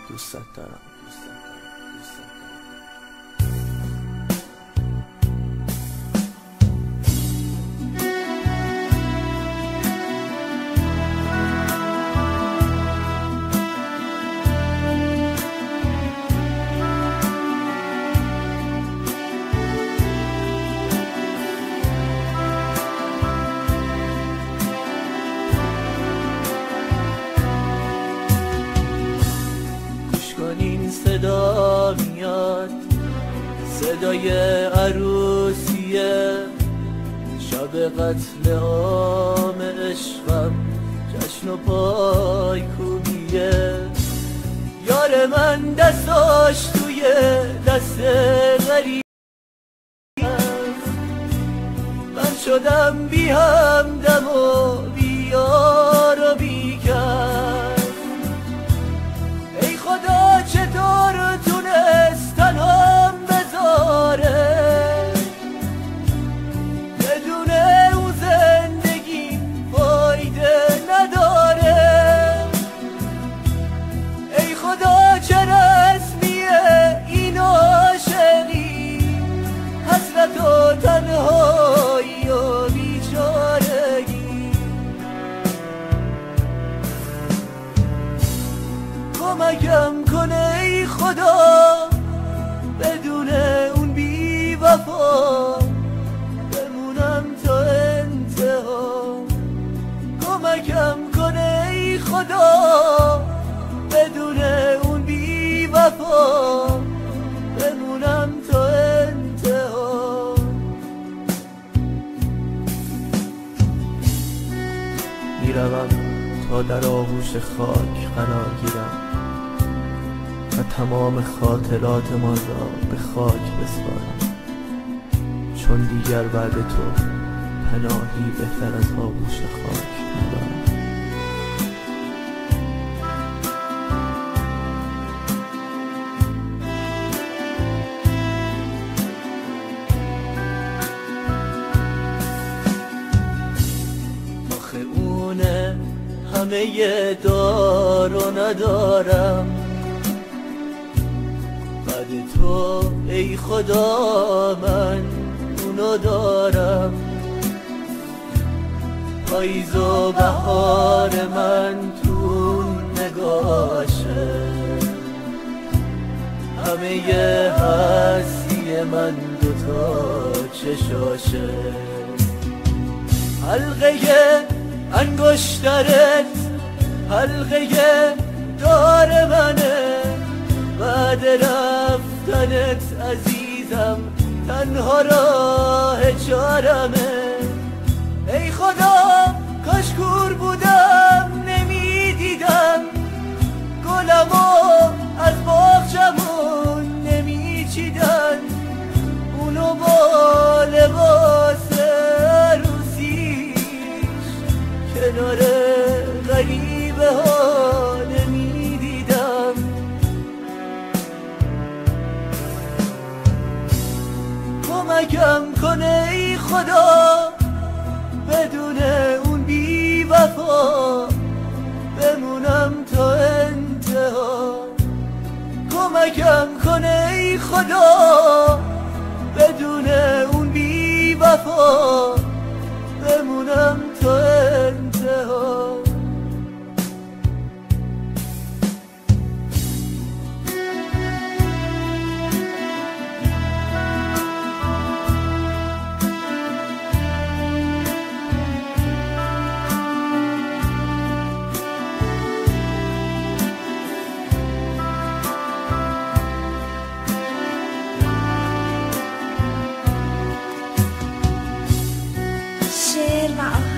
دوست دارم. این صدا میاد، صدای عروسیه، شب قتل عام عشقم، جشن و پایکوبیه. یار من دستاش توی دست غریب هست، من شدم بی همدم و بی یار و بی کس. ای خدا چطور تونست تنهام بذاره، بدون او زندگی فایده نداره. ای خدا چه رسمیه این عاشقی، حسرت و تنهایی و بیچارگی. کمکم کنه ای خدا، بدون اون بی وفا بمونم تا انتها. کمکم کنه ای خدا، بدون اون بی وفا بمونم تا انتها. میروم تا در آغوش خاک قرار گیرم و تمام خاطرات ما را به خاک بسپارم، چون دیگر بعد تو پناهی بهتر از آغوش خاک ندارم. آخه اونه همه دار و ندارم، بعد تو ای خدا من اونو دارم. پاییز و بهار من تو نگاشه، همه هستی من دوتا چشاشه. حلقه انگشترت حلقه دار منه، بعد رفتنت عزیزم تنها راه چارمه. ای خدا کاش کور بودم نمیدیدم، گلمو از باغچمون نمیچیدن، اونو با لباس عروسیش کنار غریبه ها نمیدیدم. کمکم کنه ای خدا، بدون اون بی وفا بمونم تا انتها. کمکم کنه ای خدا، بدون اون بی وفا بمونم تا انتها. شعر و